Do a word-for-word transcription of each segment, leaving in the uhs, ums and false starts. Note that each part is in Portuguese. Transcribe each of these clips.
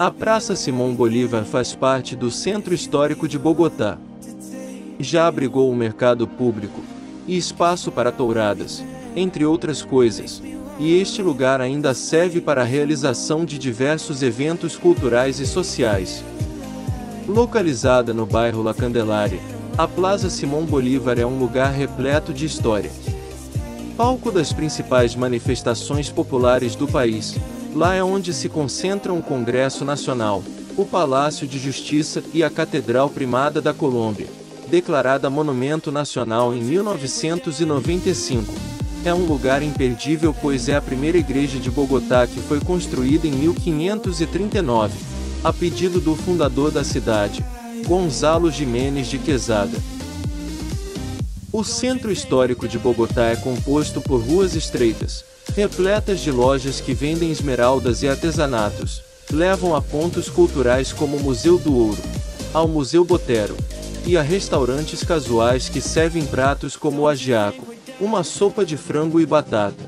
A Praça Simón Bolívar faz parte do Centro Histórico de Bogotá. Já abrigou o mercado público e espaço para touradas, entre outras coisas, e este lugar ainda serve para a realização de diversos eventos culturais e sociais. Localizada no bairro La Candelária, a Plaza Simón Bolívar é um lugar repleto de história. Palco das principais manifestações populares do país, lá é onde se concentram o Congresso Nacional, o Palácio de Justiça e a Catedral Primada da Colômbia, declarada Monumento Nacional em mil novecentos e noventa e cinco. É um lugar imperdível pois é a primeira igreja de Bogotá que foi construída em mil quinhentos e trinta e nove, a pedido do fundador da cidade, Gonzalo Jiménez de Quesada. O centro histórico de Bogotá é composto por ruas estreitas, repletas de lojas que vendem esmeraldas e artesanatos, levam a pontos culturais como o Museu do Ouro, ao Museu Botero, e a restaurantes casuais que servem pratos como o ajiaco, uma sopa de frango e batata.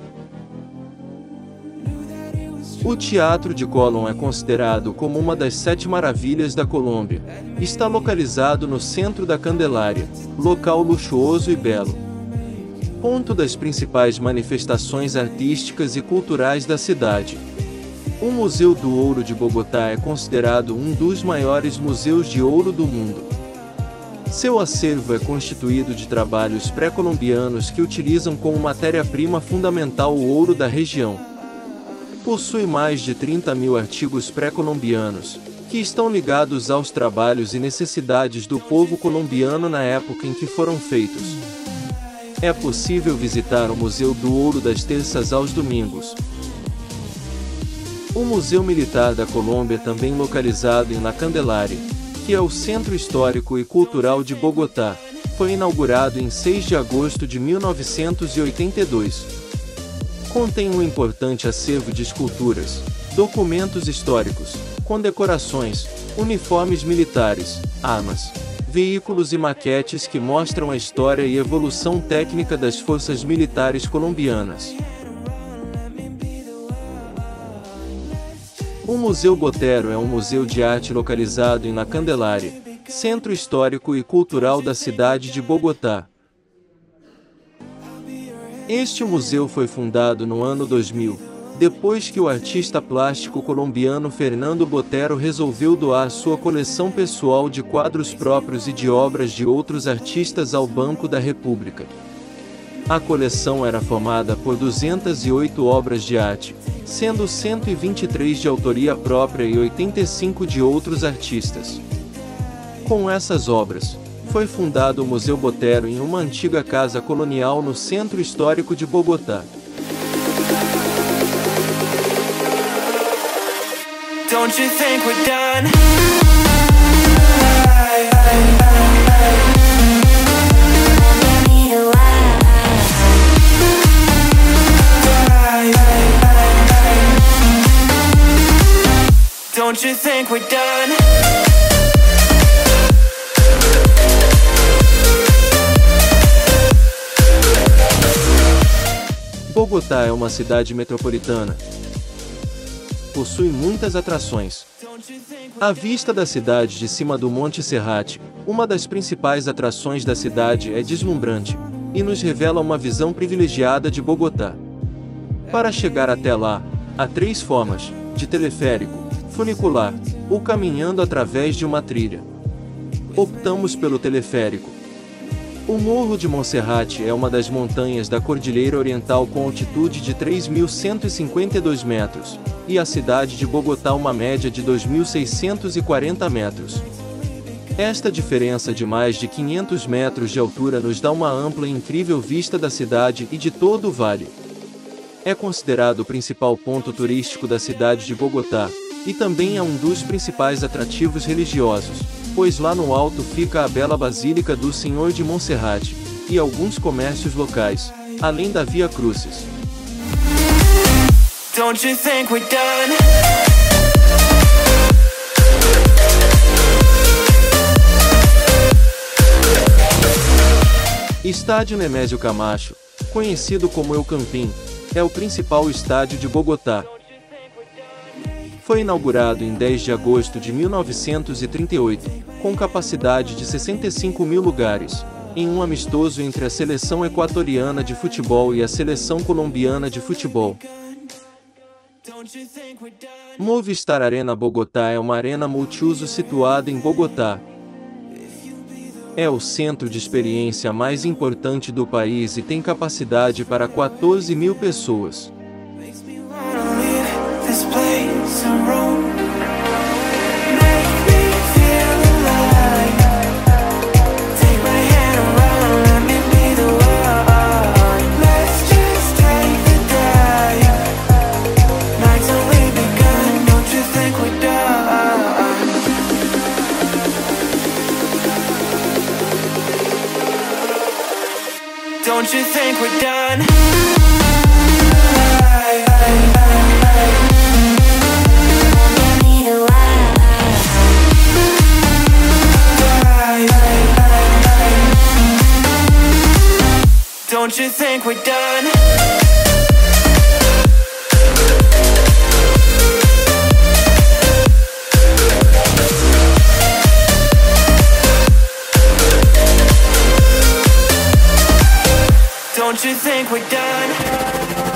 O Teatro de Colón é considerado como uma das sete maravilhas da Colômbia. Está localizado no centro da Candelária, local luxuoso e belo. Ponto das principais manifestações artísticas e culturais da cidade. O Museu do Ouro de Bogotá é considerado um dos maiores museus de ouro do mundo. Seu acervo é constituído de trabalhos pré-colombianos que utilizam como matéria-prima fundamental o ouro da região. Possui mais de trinta mil artigos pré-colombianos, que estão ligados aos trabalhos e necessidades do povo colombiano na época em que foram feitos. É possível visitar o Museu do Ouro das terças aos domingos. O Museu Militar da Colômbia, também localizado em La Candelária, que é o centro histórico e cultural de Bogotá, foi inaugurado em seis de agosto de mil novecentos e oitenta e dois. Contém um importante acervo de esculturas, documentos históricos, condecorações, uniformes militares, armas, veículos e maquetes que mostram a história e evolução técnica das forças militares colombianas. O Museu Botero é um museu de arte localizado em La Candelária, centro histórico e cultural da cidade de Bogotá. Este museu foi fundado no ano dois mil, depois que o artista plástico colombiano Fernando Botero resolveu doar sua coleção pessoal de quadros próprios e de obras de outros artistas ao Banco da República. A coleção era formada por duzentas e oito obras de arte, sendo cento e vinte e três de autoria própria e oitenta e cinco de outros artistas. Com essas obras, foi fundado o Museu Botero em uma antiga casa colonial no centro histórico de Bogotá. Don't you think we're done? Don't you think we're done? Bogotá é uma cidade metropolitana. Possui muitas atrações. A vista da cidade de cima do Monte Serrate, uma das principais atrações da cidade, é deslumbrante e nos revela uma visão privilegiada de Bogotá. Para chegar até lá, há três formas: de teleférico, funicular ou caminhando através de uma trilha. Optamos pelo teleférico. O Morro de Monserrate é uma das montanhas da Cordilheira Oriental com altitude de três mil cento e cinquenta e dois metros, e a cidade de Bogotá uma média de dois mil seiscentos e quarenta metros. Esta diferença de mais de quinhentos metros de altura nos dá uma ampla e incrível vista da cidade e de todo o vale. É considerado o principal ponto turístico da cidade de Bogotá, e também é um dos principais atrativos religiosos, pois lá no alto fica a bela Basílica do Senhor de Monserrate, e alguns comércios locais, além da Via Crucis. Don't you think we're done? Estádio Nemésio Camacho, conhecido como El Campín, é o principal estádio de Bogotá. Foi inaugurado em dez de agosto de mil novecentos e trinta e oito, com capacidade de sessenta e cinco mil lugares, em um amistoso entre a seleção equatoriana de futebol e a seleção colombiana de futebol. Movistar Arena Bogotá é uma arena multiuso situada em Bogotá. É o centro de experiência mais importante do país e tem capacidade para quatorze mil pessoas. Don't you think we're done? Don't you think we're done? Don't you think we're done?